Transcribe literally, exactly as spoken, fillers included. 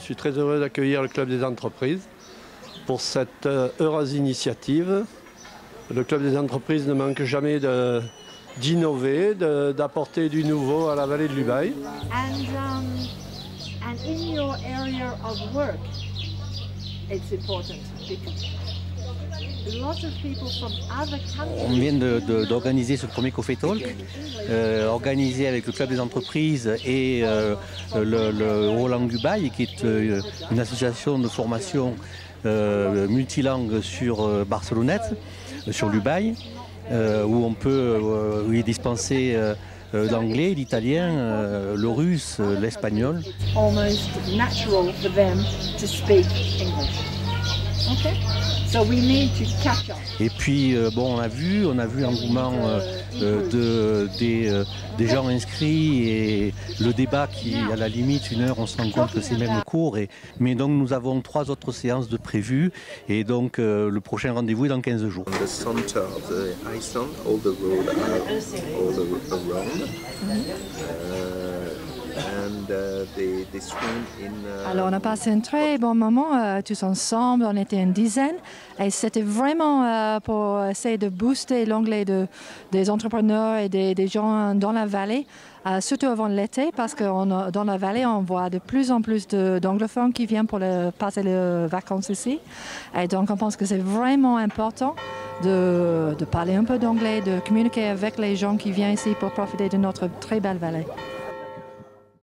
Je suis très heureux d'accueillir le Club des entreprises pour cette heureuse initiative. Le Club des entreprises ne manque jamais de, d'innover, de, d'apporter du nouveau à la vallée de l'Ubaye. And, um, and in your area of work, it's important because lots of people from other countries. On vient de, de, d'organiser ce premier Coffee Talk, euh, organisé avec le Club des entreprises et euh, le, le Roland Ubaye, qui est euh, une association de formation euh, multilangue sur euh, Barcelonnette, euh, sur l'Ubaye, euh, où on peut euh, y dispenser euh, l'anglais, l'italien, euh, le russe, euh, l'espagnol. It's almost natural for them to speak English. Okay? So we need to catch up. Et puis euh, bon, on a vu, on a vu l'engouement euh, euh, de, des, euh, des gens inscrits et le débat qui, à la limite, une heure, on se rend compte que c'est même court. Et, mais donc nous avons trois autres séances de prévues et donc euh, le prochain rendez-vous est dans quinze jours. On the center of the Iceland, all the roads are all around. Uh, and uh, they, they swim in, uh, Alors on a passé un très bon moment euh, tous ensemble, on était une dizaine et c'était vraiment euh, pour essayer de booster l'anglais de, des entrepreneurs et des, des gens dans la vallée, euh, surtout avant l'été parce que on, dans la vallée on voit de plus en plus de, d'anglophones qui viennent pour le, passer les vacances ici et donc on pense que c'est vraiment important de, de parler un peu d'anglais, de communiquer avec les gens qui viennent ici pour profiter de notre très belle vallée.